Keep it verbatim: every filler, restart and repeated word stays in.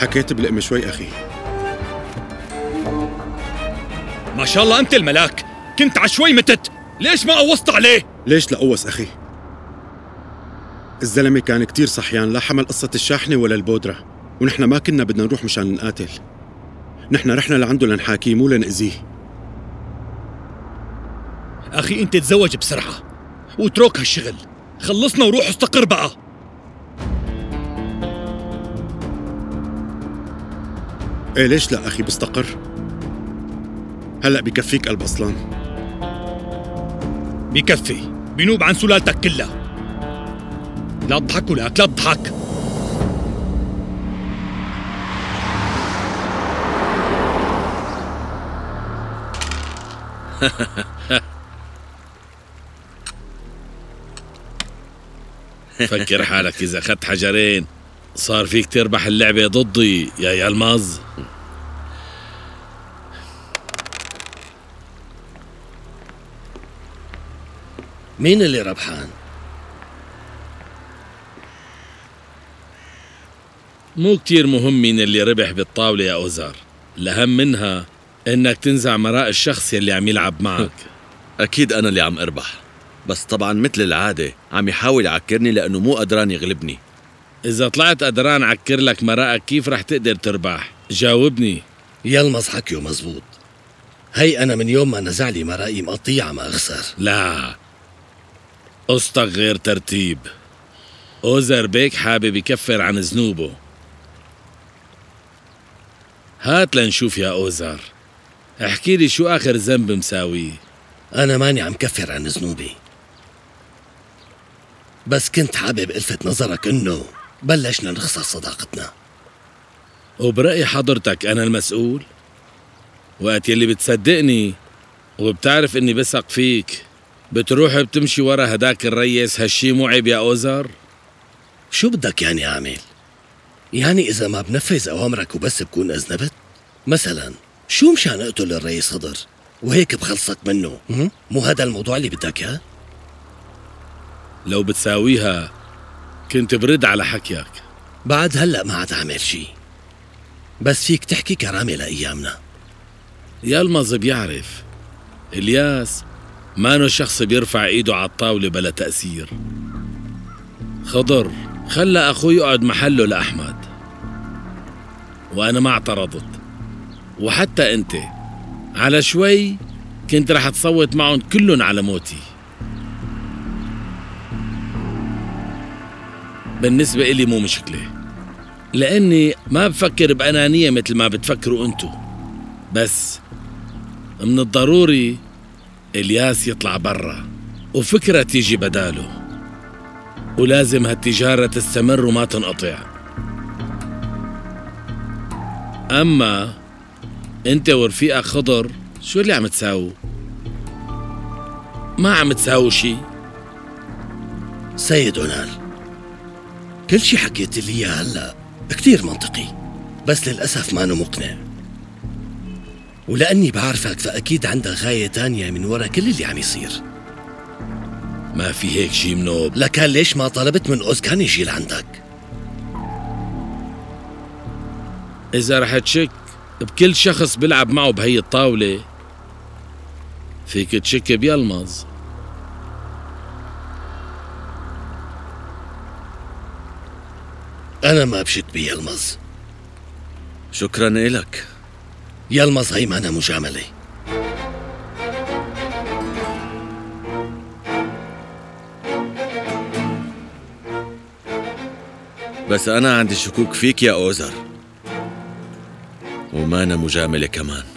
حكيت بلقمة شوي أخي. ما شاء الله أنت الملاك، كنت عشوي متت، ليش ما قوصت عليه؟ ليش لقوص أخي؟ الزلمة كان كتير صحيان، لا حمل قصة الشاحنة ولا البودرة، ونحن ما كنا بدنا نروح مشان نقاتل. نحن رحنا لعنده لنحاكيه مو لنأذيه. أخي أنت تزوج بسرعة واترك هالشغل، خلصنا وروح استقر بقى. ايه ليش لا أخي بستقر؟ هلأ بكفيك قلب أصلاً. بكفي، بنوب عن سلالتك كلها. لا تضحك ولا لا تضحك. فكر حالك إذا أخذت حجرين صار فيك تربح اللعبة ضدي يا يلمز. مين اللي ربحان؟ مو كتير مهم مين اللي ربح بالطاولة يا أوزار، الأهم منها إنك تنزع مراء الشخص يلي عم يلعب معك. أكيد أنا اللي عم أربح، بس طبعا مثل العادة عم يحاول يعكرني لأنه مو قدران يغلبني. إذا طلعت قدران عكر لك مراءك كيف رح تقدر تربح؟ جاوبني. يلمز حكيه مزبوط. هي أنا من يوم ما نزعلي مرائي مقطيعة ما أخسر. لا، قصتك غير ترتيب. أوزر بيك حابب يكفر عن ذنوبه. هات لنشوف يا أوزر، احكي لي شو آخر ذنب مساويه. أنا ماني عم كفر عن ذنوبي، بس كنت حابب ألفت نظرك إنه بلشنا نخسر صداقتنا. وبرأي حضرتك أنا المسؤول؟ وقت يلي بتصدقني وبتعرف إني بثق فيك بتروح بتمشي ورا هداك الريس، هالشي مو عيب يا أوزر؟ شو بدك يعني أعمل؟ يعني إذا ما بنفذ أوامرك وبس بكون أذنبت؟ مثلا شو مشان أقتل الرئيس خضر وهيك بخلصك منه؟ مو هذا الموضوع اللي بدك إياه؟ لو بتساويها كنت برد على حكيك. بعد هلأ ما عاد عامل شي، بس فيك تحكي كرامة لأيامنا. يلمز بيعرف الياس مانو شخص بيرفع ايده على الطاولة بلا تأثير. خضر خلى أخوي يقعد محله لأحمد وأنا ما اعترضت، وحتى أنت على شوي كنت رح تصوت معهم كلهم على موتي. بالنسبة إلي مو مشكلة، لأني ما بفكر بأنانية مثل ما بتفكروا أنتو، بس من الضروري الياس يطلع برا وفكرة تيجي بداله، ولازم هالتجارة تستمر وما تنقطع. أما أنت ورفيقك خضر شو اللي عم تساووا؟ ما عم تساووا شي. سيد أونال، كل شي حكيت لي إياه هلأ كتير منطقي، بس للأسف مانو مقنع، ولأني بعرفك فأكيد عندك غاية تانية من ورا كل اللي عم يصير. ما في هيك شي منوب. لكان ليش ما طلبت من أوزكان يجي لعندك؟ إذا رح تشك بكل شخص بيلعب معه بهي الطاولة فيك تشك بيلمز. أنا ما بشك بيلمز. شكرا إلك. يلمز هي مانا مجاملة. بس أنا عندي شكوك فيك يا أوزر، ومانا مجاملة كمان.